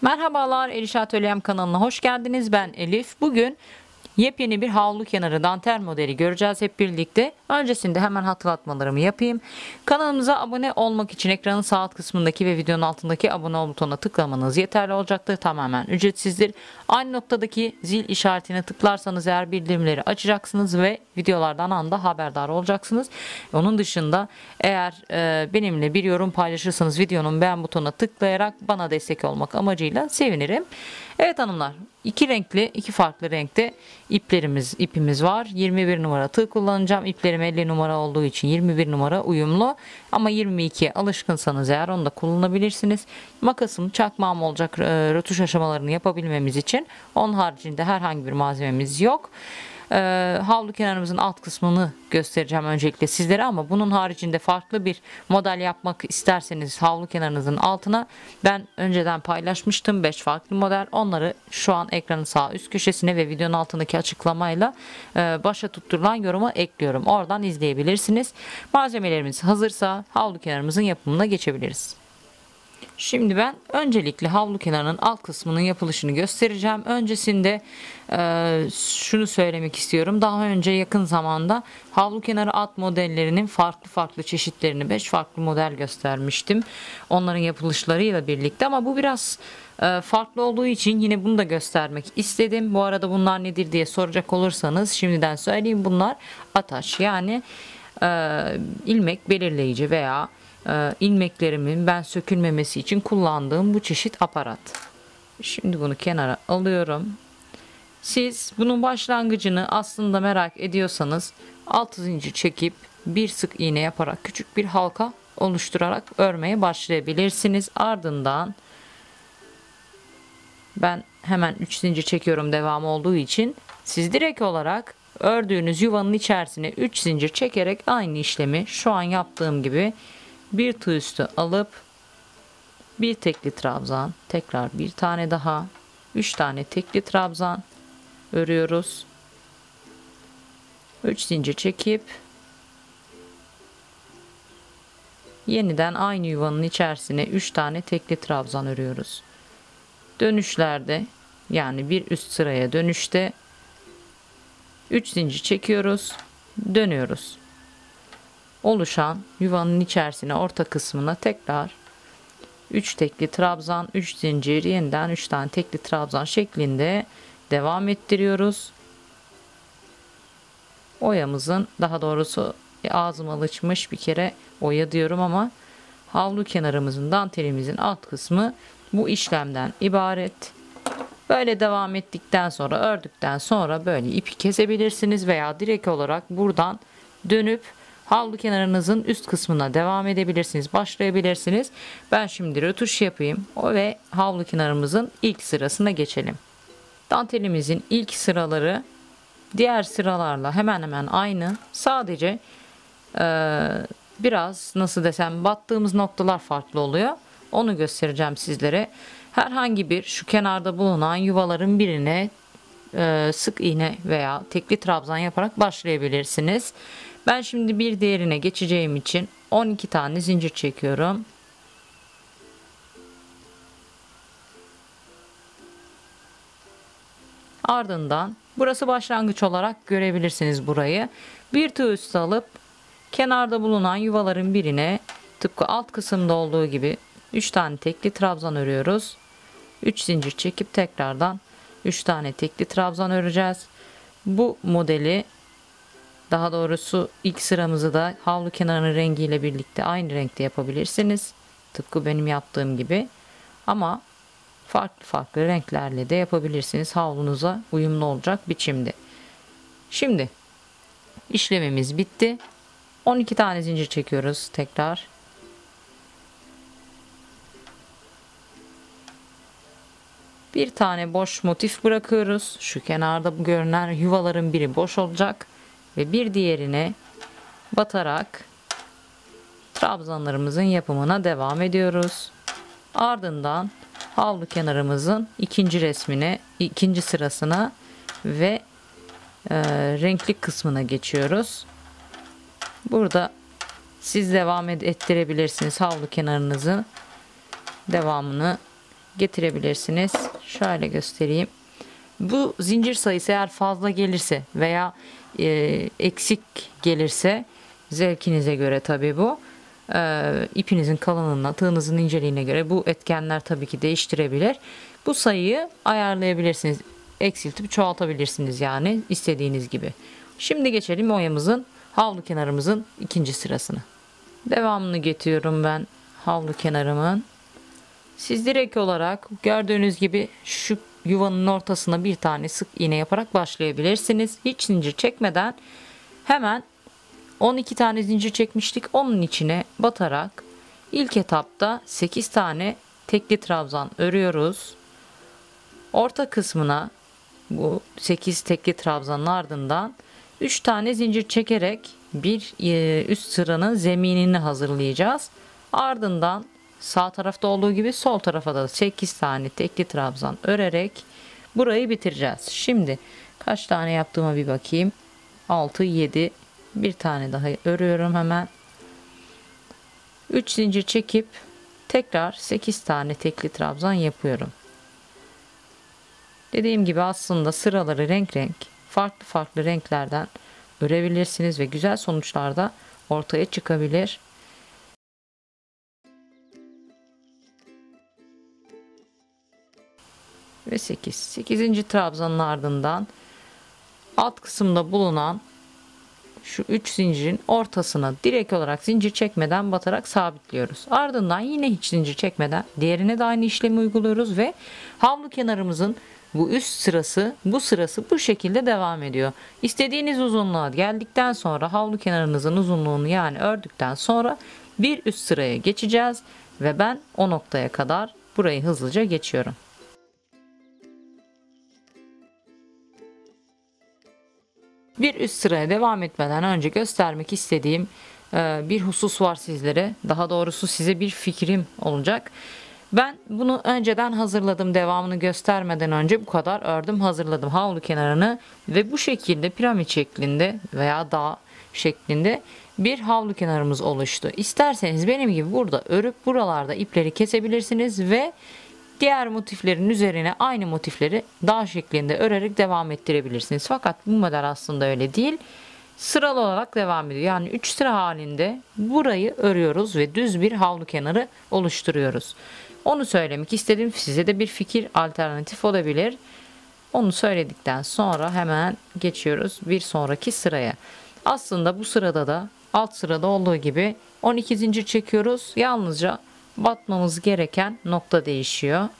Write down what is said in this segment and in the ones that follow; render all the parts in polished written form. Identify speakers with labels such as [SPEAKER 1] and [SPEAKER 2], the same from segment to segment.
[SPEAKER 1] Merhabalar, Eliş Atölyem kanalına hoş geldiniz. Ben Elif. Bugün yepyeni bir havlu kenarı dantel modeli göreceğiz hep birlikte. Öncesinde hemen hatırlatmalarımı yapayım. Kanalımıza abone olmak için ekranın sağ alt kısmındaki ve videonun altındaki abone ol butonuna tıklamanız yeterli olacaktır. Tamamen ücretsizdir. Aynı noktadaki zil işaretine tıklarsanız eğer bildirimleri açacaksınız ve videolardan anında haberdar olacaksınız. Onun dışında eğer benimle bir yorum paylaşırsanız videonun beğen butonuna tıklayarak bana destek olmak amacıyla sevinirim. Evet hanımlar, iki farklı renkte ipimiz var. 21 numara tığ kullanacağım. İplerim 50 numara olduğu için 21 numara uyumlu. Ama 22'ye alışkınsanız eğer onu da kullanabilirsiniz. Makasım, çakmağım olacak rötuş aşamalarını yapabilmemiz için. Onun haricinde herhangi bir malzememiz yok. Havlu kenarımızın alt kısmını göstereceğim öncelikle sizlere, ama bunun haricinde farklı bir model yapmak isterseniz havlu kenarınızın altına ben önceden paylaşmıştım 5 farklı model. Onları şu an ekranın sağ üst köşesine ve videonun altındaki açıklamayla başa tutturulan yoruma ekliyorum. Oradan izleyebilirsiniz. Malzemelerimiz hazırsa havlu kenarımızın yapımına geçebiliriz. Şimdi ben öncelikle havlu kenarının alt kısmının yapılışını göstereceğim. Öncesinde şunu söylemek istiyorum. Daha önce yakın zamanda havlu kenarı alt modellerinin farklı çeşitlerini 5 farklı model göstermiştim. Onların yapılışlarıyla birlikte, ama bu biraz farklı olduğu için yine bunu da göstermek istedim. Bu arada bunlar nedir diye soracak olursanız şimdiden söyleyeyim. Bunlar ataş, yani ilmek belirleyici veya ilmeklerimin ben sökülmemesi için kullandığım bu çeşit aparat. Şimdi bunu kenara alıyorum. Siz bunun başlangıcını aslında merak ediyorsanız 6 zincir çekip bir sık iğne yaparak küçük bir halka oluşturarak örmeye başlayabilirsiniz. Ardından ben hemen 3 zincir çekiyorum devam olduğu için. Siz direkt olarak ördüğünüz yuvanın içerisine 3 zincir çekerek aynı işlemi şu an yaptığım gibi bir tığ üstü alıp bir tekli trabzan, tekrar bir tane daha, 3 tane tekli trabzan örüyoruz. 3 zincir çekip yeniden aynı yuvanın içerisine 3 tane tekli trabzan örüyoruz. Dönüşlerde, yani bir üst sıraya dönüşte 3 zincir çekiyoruz, dönüyoruz. Oluşan yuvanın içerisine orta kısmına tekrar 3 tekli trabzan, 3 zincir, yeniden 3 tane tekli trabzan şeklinde devam ettiriyoruz. Oyamızın, daha doğrusu ağzım alışmış bir kere oya diyorum ama havlu kenarımızın, dantelimizin alt kısmı bu işlemden ibaret. Böyle devam ettikten sonra, ördükten sonra böyle ipi kesebilirsiniz veya direkt olarak buradan dönüp havlu kenarınızın üst kısmına devam edebilirsiniz, başlayabilirsiniz. Ben şimdi rötuş yapayım ve havlu kenarımızın ilk sırasına geçelim. Dantelimizin ilk sıraları diğer sıralarla hemen hemen aynı. Sadece biraz nasıl desem battığımız noktalar farklı oluyor. Onu göstereceğim sizlere. Herhangi bir şu kenarda bulunan yuvaların birine sık iğne veya tekli trabzan yaparak başlayabilirsiniz. Ben şimdi bir diğerine geçeceğim için 12 tane zincir çekiyorum. Ardından burası başlangıç olarak görebilirsiniz burayı. Bir tığ üstü alıp kenarda bulunan yuvaların birine tıpkı alt kısımda olduğu gibi 3 tane tekli trabzan örüyoruz. 3 zincir çekip tekrardan 3 tane tekli trabzan öreceğiz. Bu modeli, daha doğrusu ilk sıramızı da havlu kenarının rengiyle birlikte aynı renkte yapabilirsiniz. Tıpkı benim yaptığım gibi. Ama farklı renklerle de yapabilirsiniz. Havlunuza uyumlu olacak biçimde. Şimdi işlemimiz bitti. 12 tane zincir çekiyoruz tekrar. Bir tane boş motif bırakıyoruz. Şu kenarda bu görünen yuvaların biri boş olacak. Ve bir diğerine batarak trabzanlarımızın yapımına devam ediyoruz. Ardından havlu kenarımızın ikinci resmine, ikinci sırasına ve renkli kısmına geçiyoruz. Burada siz devam ettirebilirsiniz havlu kenarınızın devamını getirebilirsiniz. Şöyle göstereyim. Bu zincir sayısı eğer fazla gelirse veya eksik gelirse, zevkinize göre tabii bu. İpinizin kalınlığına, tığınızın inceliğine göre bu etkenler tabii ki değiştirebilir. Bu sayıyı ayarlayabilirsiniz. Eksiltip çoğaltabilirsiniz yani istediğiniz gibi. Şimdi geçelim oyamızın, havlu kenarımızın ikinci sırasına. Devamını getiriyorum ben havlu kenarımın. Siz direkt olarak gördüğünüz gibi şu yuvanın ortasına bir tane sık iğne yaparak başlayabilirsiniz. Hiç zincir çekmeden hemen 12 tane zincir çekmiştik. Onun içine batarak ilk etapta 8 tane tekli trabzan örüyoruz. Orta kısmına bu 8 tekli trabzanın ardından 3 tane zincir çekerek bir üst sıranın zeminini hazırlayacağız. Ardından sağ tarafta olduğu gibi sol tarafa da 8 tane tekli trabzan örerek burayı bitireceğiz. Şimdi kaç tane yaptığıma bir bakayım. 6, 7, bir tane daha örüyorum hemen. 3 zincir çekip tekrar 8 tane tekli trabzan yapıyorum. Dediğim gibi aslında sıraları renk renk, farklı farklı renklerden örebilirsiniz ve güzel sonuçlar da ortaya çıkabilir. Ve 8. Trabzanın ardından alt kısımda bulunan şu 3 zincirin ortasına direkt olarak zincir çekmeden batarak sabitliyoruz. Ardından yine hiç zincir çekmeden diğerine de aynı işlemi uyguluyoruz ve havlu kenarımızın bu üst sırası, bu sırası bu şekilde devam ediyor. İstediğiniz uzunluğa geldikten sonra havlu kenarınızın uzunluğunu yani ördükten sonra bir üst sıraya geçeceğiz ve ben o noktaya kadar burayı hızlıca geçiyorum. Bir üst sıraya devam etmeden önce göstermek istediğim bir husus var sizlere. Daha doğrusu size bir fikrim olacak. Ben bunu önceden hazırladım. Devamını göstermeden önce bu kadar ördüm, hazırladım havlu kenarını ve bu şekilde piramit şeklinde veya dağ şeklinde bir havlu kenarımız oluştu. İsterseniz benim gibi burada örüp buralarda ipleri kesebilirsiniz ve diğer motiflerin üzerine aynı motifleri dağ şeklinde örerek devam ettirebilirsiniz. Fakat bu model aslında öyle değil. Sıralı olarak devam ediyor. Yani 3 sıra halinde burayı örüyoruz ve düz bir havlu kenarı oluşturuyoruz. Onu söylemek istedim. Size de bir fikir, alternatif olabilir. Onu söyledikten sonra hemen geçiyoruz bir sonraki sıraya. Aslında bu sırada da alt sırada olduğu gibi 12 zincir çekiyoruz. Yalnızca batmamız gereken nokta değişiyor.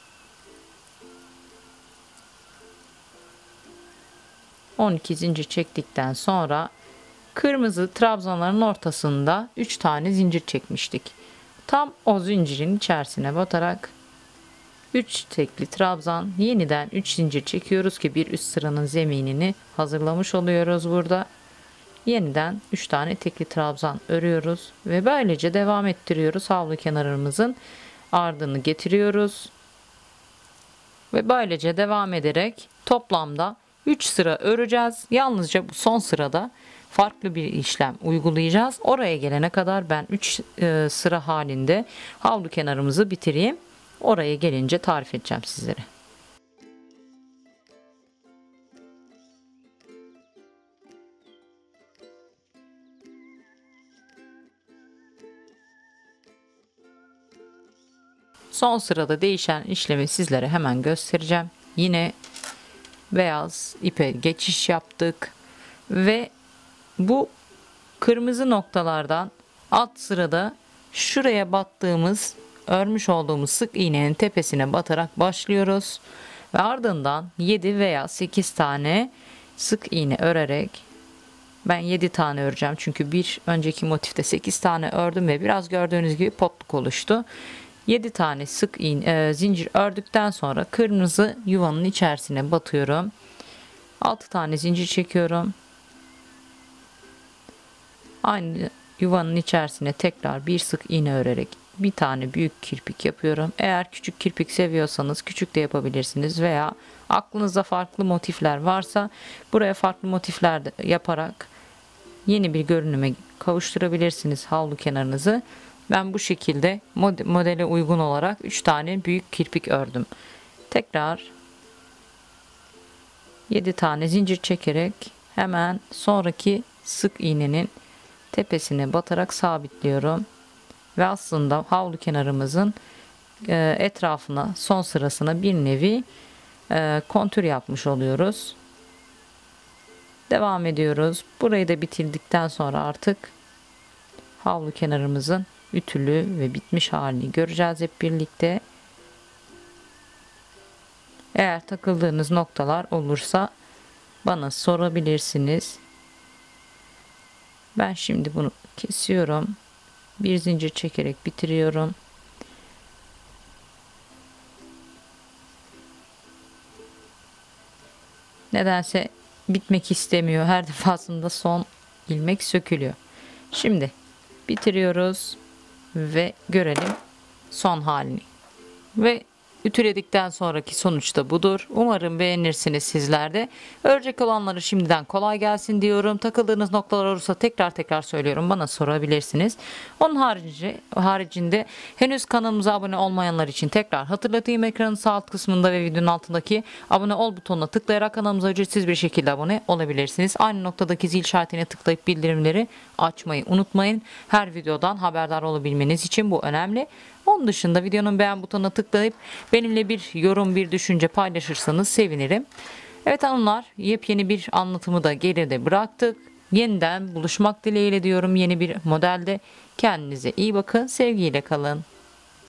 [SPEAKER 1] ...12 zincir çektikten sonra... ...kırmızı trabzanların ortasında... ...3 tane zincir çekmiştik. Tam o zincirin içerisine batarak... ...3 tekli trabzan... ...yeniden 3 zincir çekiyoruz ki... ...bir üst sıranın zeminini hazırlamış oluyoruz burada. Yeniden 3 tane tekli trabzan örüyoruz ve böylece devam ettiriyoruz. Havlu kenarımızın ardını getiriyoruz ve böylece devam ederek toplamda 3 sıra öreceğiz. Yalnızca bu son sırada farklı bir işlem uygulayacağız. Oraya gelene kadar ben 3 sıra halinde havlu kenarımızı bitireyim. Oraya gelince tarif edeceğim sizlere. Son sırada değişen işlemi sizlere hemen göstereceğim. Yine beyaz ipe geçiş yaptık ve bu kırmızı noktalardan alt sırada şuraya battığımız, örmüş olduğumuz sık iğnenin tepesine batarak başlıyoruz ve ardından 7 veya 8 tane sık iğne örerek, ben 7 tane öreceğim çünkü bir önceki motifte 8 tane ördüm ve biraz gördüğünüz gibi potluk oluştu. 7 tane sık iğne, zincir ördükten sonra kırmızı yuvanın içerisine batıyorum. 6 tane zincir çekiyorum. Aynı yuvanın içerisine tekrar bir sık iğne örerek bir tane büyük kirpik yapıyorum. Eğer küçük kirpik seviyorsanız küçük de yapabilirsiniz veya aklınızda farklı motifler varsa buraya farklı motifler de yaparak yeni bir görünüme kavuşturabilirsiniz havlu kenarınızı. Ben bu şekilde modele uygun olarak 3 tane büyük kirpik ördüm. Tekrar 7 tane zincir çekerek hemen sonraki sık iğnenin tepesine batarak sabitliyorum. Ve aslında havlu kenarımızın etrafına, son sırasına bir nevi kontür yapmış oluyoruz. Devam ediyoruz. Burayı da bitirdikten sonra artık havlu kenarımızın ütülü ve bitmiş halini göreceğiz hep birlikte. Eğer takıldığınız noktalar olursa bana sorabilirsiniz. Ben şimdi bunu kesiyorum. Bir zincir çekerek bitiriyorum. Nedense bitmek istemiyor. Her defasında son ilmek sökülüyor. Şimdi bitiriyoruz ve görelim son halini. Ve ütüledikten sonraki sonuç da budur. Umarım beğenirsiniz sizler de. Örecek olanları şimdiden kolay gelsin diyorum. Takıldığınız noktalar olursa tekrar söylüyorum. Bana sorabilirsiniz. Onun haricinde henüz kanalımıza abone olmayanlar için tekrar hatırlatayım. Ekranın sağ alt kısmında ve videonun altındaki abone ol butonuna tıklayarak kanalımıza ücretsiz bir şekilde abone olabilirsiniz. Aynı noktadaki zil işaretine tıklayıp bildirimleri açmayı unutmayın. Her videodan haberdar olabilmeniz için bu önemli. Onun dışında videonun beğen butonuna tıklayıp benimle bir yorum, bir düşünce paylaşırsanız sevinirim. Evet hanımlar, yepyeni bir anlatımı da geride bıraktık. Yeniden buluşmak dileğiyle diyorum yeni bir modelde. Kendinize iyi bakın, sevgiyle kalın.